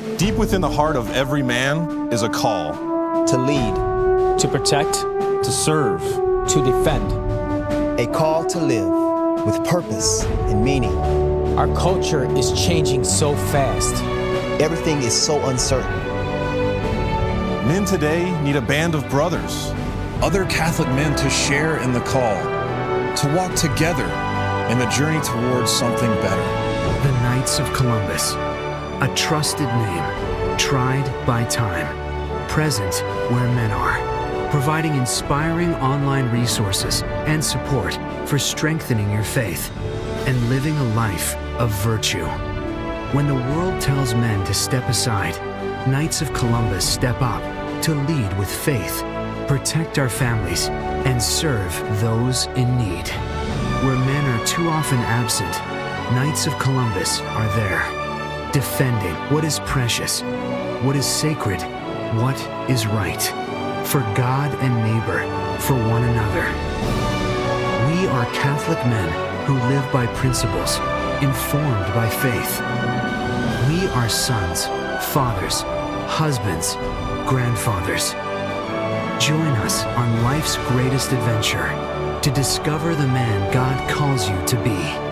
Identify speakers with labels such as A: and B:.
A: Deep within the heart of every man is a call
B: to lead,
C: to protect,
A: to serve,
C: to defend.
B: A call to live with purpose and meaning.
C: Our culture is changing so fast.
B: Everything is so uncertain.
A: Men today need a band of brothers,
D: other Catholic men to share in the call, to walk together in the journey towards something better.
E: The Knights of Columbus, a trusted name, tried by time, present where men are, providing inspiring online resources and support for strengthening your faith and living a life of virtue. When the world tells men to step aside, Knights of Columbus step up to lead with faith, protect our families, and serve those in need. Where men are too often absent, Knights of Columbus are there, defending what is precious, what is sacred, what is right, for God and neighbor, for one another. We are Catholic men who live by principles, informed by faith. We are sons, fathers, husbands, grandfathers. Join us on life's greatest adventure to discover the man God calls you to be.